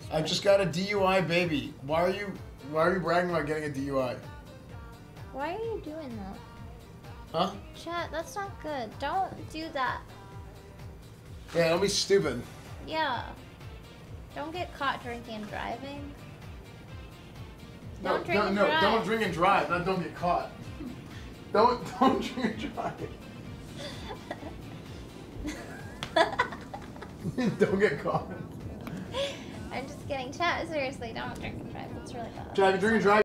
I just got a DUI, baby. Why are you bragging about getting a DUI? Why are you doing that? Huh? Chat, that's not good. Don't do that. Yeah, don't be stupid. Yeah. Don't get caught drinking and driving. No, Don't drink and no, drive. don't drink and drive. Not don't get caught. Don't drink and drive. Don't get caught. I'm just kidding. Chat, seriously, don't drink and drive. It's really bad. Drink and drive.